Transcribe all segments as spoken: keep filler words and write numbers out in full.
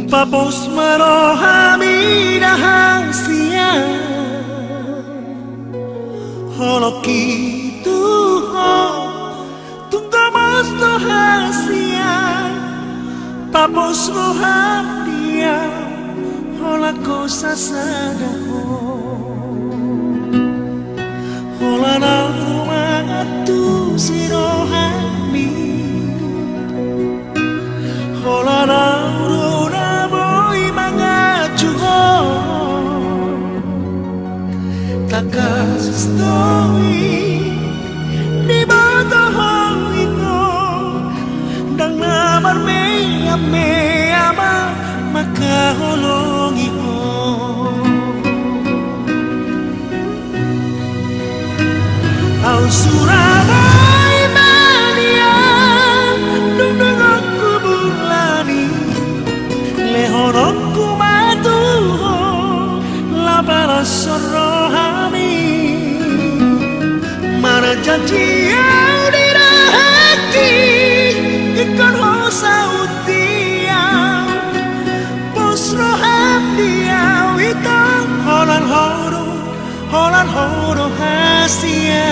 Papos marohami rahasia Holo kitu ho Tunggamos rahasia Papos rohadia Hola cosa sada ho Hola na rumangatu si rohami Hola na takas story di bawah itu dang namar me ame ama maka holongi ho au Surabaya mania dung dung aku bulani lehorokku matu la rohami mana janji yang dirahati ikan hosa utiang pos rohami awitang holan horo holan horo hasia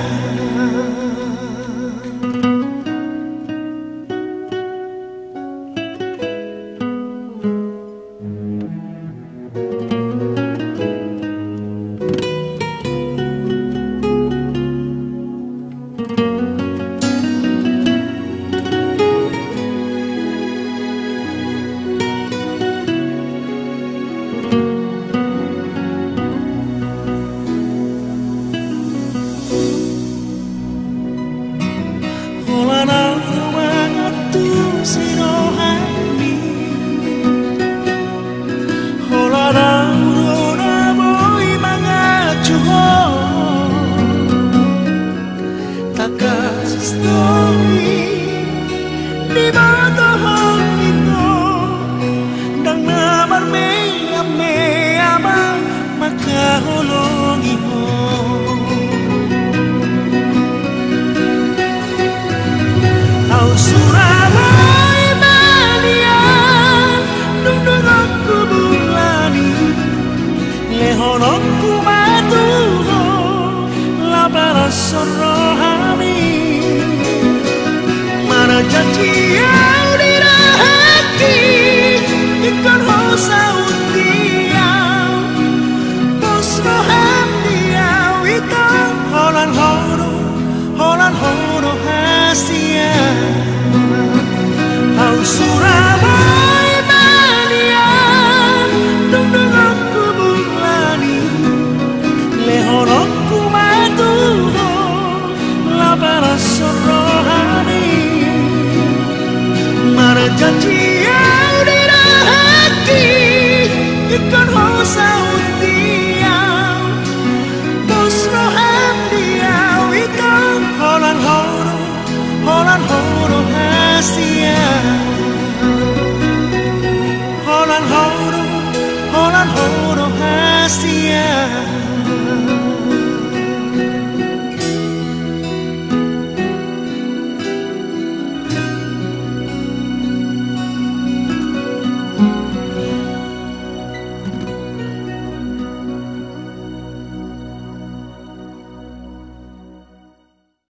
di bawah itu dang namar me ame ama maka holongi ho au Surabaya mania dung dung aku bulani lehorokku matu la barason rohami mana janji yang dirahati ikan hosa utiang pos roham dia witang holan horo holan horo hasia au Surabaya mania dung dung aku bulani lehorokku matu la barason rohami janji